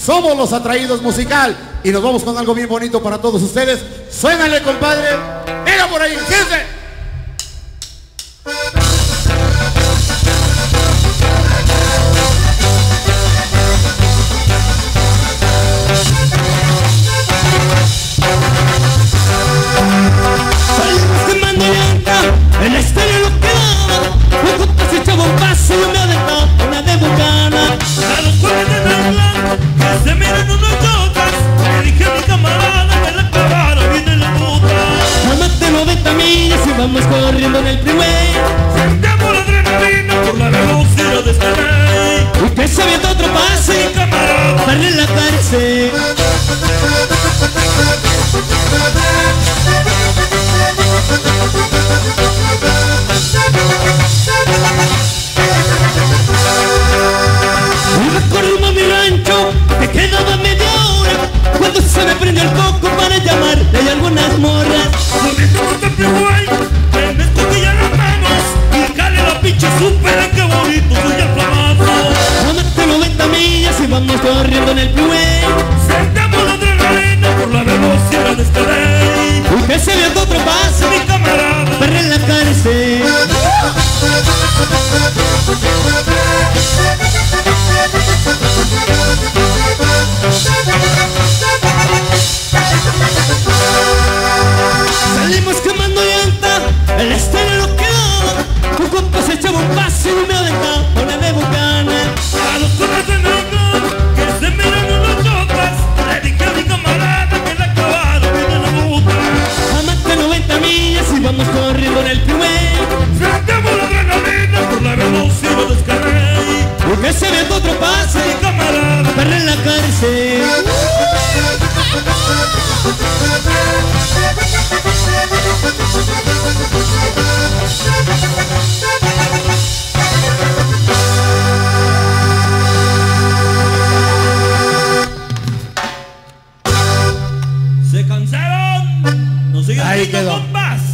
Somos Los Atraídos Musical y nos vamos con algo bien bonito para todos ustedes. Suénale, compadre. Venga por ahí, fíjense. En la historia lo quedaba, un compa se echaba un paso y yo me aventaba una de bucana. A los cuales de blanco, que se miran unos yotas, le dije a mi camarada que la clavara viene la puta. Más de 90 millas y vamos corriendo en el freeway. Sentimos la adrenalina por la velocidad de este rey. Y que se avienta otro paso y camarada, darle en la cárcel. Recorrimos mi rancho, que quedaba media hora, cuando se me prendió el coco para llamar de algunas morras. Subiendo por el freeway, que me escondía las manos y cale la pinche supera, qué bonito soy el flamazo. Más de 90 millas y vamos corriendo en el freeway. Sentimos la adrenalina por la velocidad de este rey. Y que se vio otro paso, mi camarada, perra en la cárcel. Salimos quemando llanta, el estéreo lo quedó. Un compa se echaba un paso y me aventaba una de bucana. A los cuernos de negro, que se miran unos yotas, le dije a mi camarada que la clavara viene la puta. A más de 90 millas y vamos corriendo en el freeway. Sentimos la adrenalina por la velocidad de este rey. Y que se ve otro paso, mi camarada, perra en la cárcel. se cansaron, no siguen Ahí viendo quedó. con más.